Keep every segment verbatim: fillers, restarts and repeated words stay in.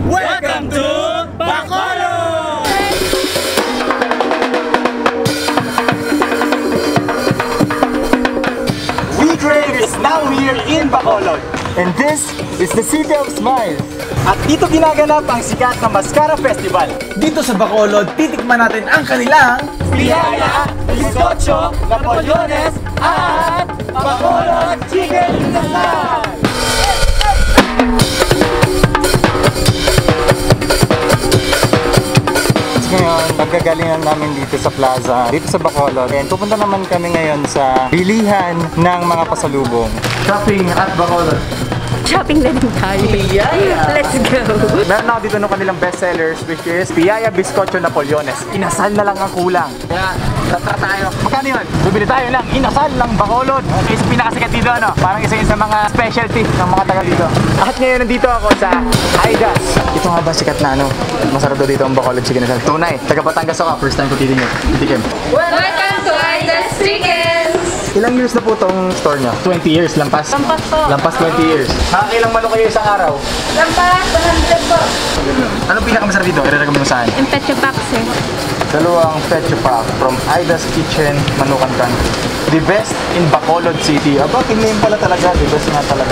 Welcome to Bacolod! WeCrave is now here in Bacolod. And this is the City of Smiles. At dito ginaganap ang sikat na Mascara Festival. Dito sa Bacolod, titikman natin ang kanilang Piyaya, Bizcocho, Napolyones, at Bacolod Chicken Inasal! Ngayon, magkagalingan namin dito sa plaza, dito sa Bacolod. And pupunta naman kami ngayon sa bilihan ng mga pasalubong. Shopping at Bacolod. Shopping na din tayo. Piyaya. Let's go. Meron ako dito ng kanilang bestsellers, which is Piyaya, Bizcocho, Napolyones. Inasal na lang ang kulang. Kaya, tatra tayo. Magkano yun? Bumili tayo lang. Inasal lang Bacolod. Is pinakasikat dito, ano? Parang isa yun sa mga specialty ng mga taga dito. At ngayon, nandito ako sa Aidas. Ito nga ba sikat na, ano? Masarap daw dito ang Bacolod Chicken Inasal. Tunay. Taga Batangas ako. First time ko titingin. Titikim. Welcome to Aidas Chicken! Ilang years na po itong store nyo? twenty years, lampas? Lampas po. Lampas twenty years. Nakakailang manok kayo isang araw? Lampas, one hundred po. Anong pinakamasarap dito? I-recommend mo saan? Yung Pecho Pax eh. Dalawang Pecho Pack from Aidas Kitchen, Manukan Country. The best in Bacolod City. Aba, kiname pala talaga. The best nga talaga.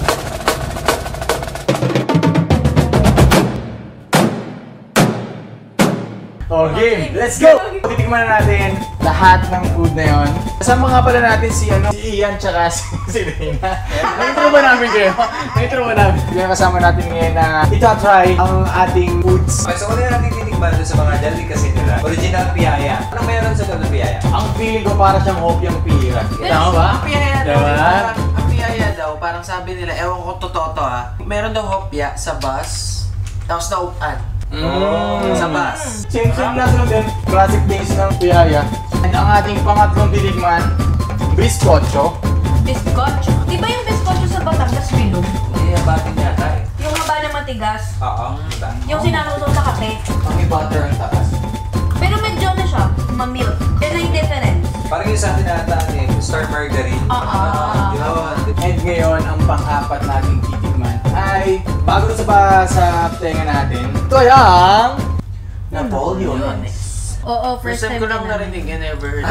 Okay, let's go! Titikman na natin lahat ng food na yon. Kasama nga pala natin si ano, si Ian tsaka si, si Reyna. Naitro ba namin kayo? Naitro ba namin? Kaya kasama natin ngayon na ita-try ang ating foods. Okay, so una natin titikman doon sa mga delicacy nila. Original piyaya. Anong meron sa doon piyaya? Ang feeling ko para siyang hopyang pira. Tama ba? Ang piyaya daw, Diba? parang, ang piyaya daw, parang sabi nila, ewan ko totoo to ha, meron daw hopya sa bus, tapos naupan. Mm. Sa bus. Same same lang lang din. Classic taste ng piyaya. And ang ating pangatlong tinikman, Bizcocho. Bizcocho. Di ba yung bizcocho sa Batangas bilog? Hindi, batin yata eh. Yung haba na matigas. Oo. Yung sinaluto sa kape. Ang may butter ang taas. Pero medyo na siya, mamilk. Yan na yung difference. Parang yung sa atin ata eh, star margarine. Oo. Yun. And ngayon, ang pang-apat nating titikman ay bago na sa, ba, sa tenga natin. Ito ay ang Napolyones. Oo, First first time time ko lang na narinig, I never heard.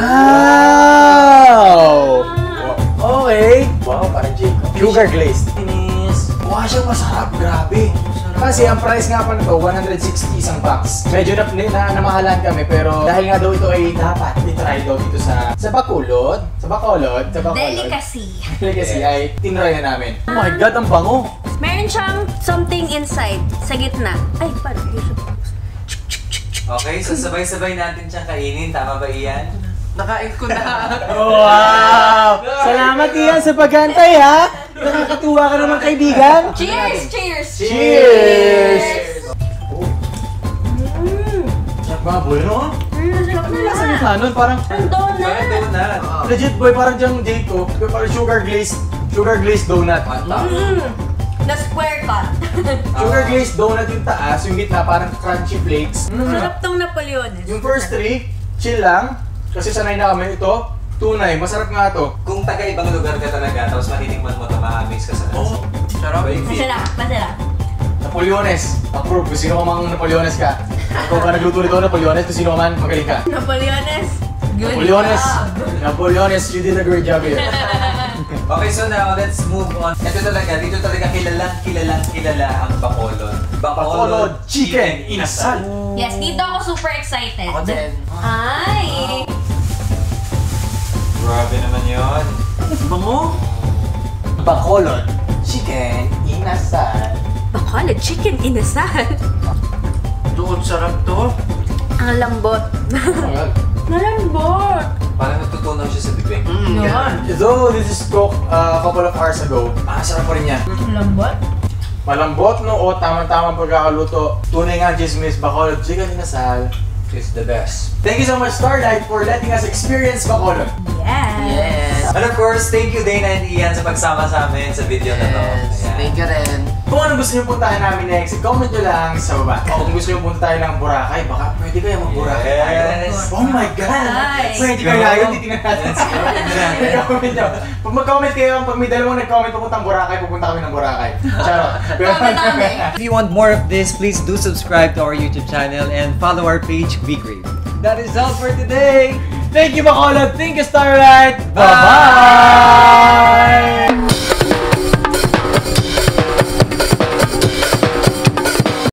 Wow! Okay. Wow, parang Jacob. Sugar glazed. Inis. Mukha siyang masarap, grabe. Kasi ang price nga pa nito, one hundred sixty isang box. Medyo na, na, namahalan kami pero dahil nga daw ito ay dapat i-try daw dito sa sa Bacolod, sa Bacolod, sa Bacolod. Delicacy. Delicacy ay tinry na namin. Oh my God, ang bango! Meron siyang something inside, sa gitna. Ay, paano? Okay, so sabay-sabay natin siyang kainin. Tama ba Ian? Nakain ko na. Wow! Salamat Ian sa pagantay ha! Nakakatuwa ka naman kaibigan! Cheers! Cheers! Cheers! Sarap ba, boy, no? Mm, sarap na Nasa lahat. gitna nun, parang Ang donut. Parang donut. legit boy, parang diyang Jacob, parang sugar glazed, sugar glazed donut. Mm. The square cut. Sugar glazed donut yung taas, yung gitna parang crunchy flakes. Sarap tong Napolyones. Yung first three, chill lang, kasi sanay na kami ito. Tunay, masarap nga to. Kung taga-ibang lugar ka talaga, tapos matitikman mo ito, ma-mix ka sa lasa. Oh, Sarap. Masarap, masarap. Napolyones. Approve, kung sino ka mang Napolyones ka. Ikaw ka nagluto nito, Napolyones, kung sino ka man, magaling ka. Napolyones. Good Napolyones. job. Napolyones, you did a great job here. Okay, so now, let's move on. Ito talaga, dito talaga kilalang, kilalang, kilala ang Bacolod. Bacolod Chicken Inasal. Yes, dito ako super excited. Ako din. Ay! Grabe naman yun. Bango? Bacolod Chicken Inasal. Bacolod chicken inasal. Doon, sarap to. Ang lambot. Malambot. Parang natutunaw siya sa bibig. Mm, yan. Though this is cooked uh, a couple of hours ago, ah, sarap pa rin yan. Lambot? Malambot no o tamang-tamang pagkakaluto. Tunay nga, Chismis, Bacolod Chicken Inasal is the best. Thank you so much, Starlight, for letting us experience Bacolod. Yes. Yes. And of course, thank you Dana and Ian sa pagsama sa amin sa video na to. Yes, Ayan. thank you rin. Kung ano gusto nyo puntahan namin next, comment nyo lang sa baba. O kung gusto nyo punta tayo ng Boracay, baka pwede kayo mag-Boracay tayo. Yes. Oh my God! Nice. Pwede kaya yun, titingnan natin. Comment nyo. Pag mag-comment kayo, pag may dalawang nag-comment papuntang Boracay, pupunta kami ng Boracay. Charot. Comment kami. If you want more of this, please do subscribe to our YouTube channel and follow our page, Vigrave. That is all for today. Thank you, Bacolod. Thank you, Starlight. Bye-bye!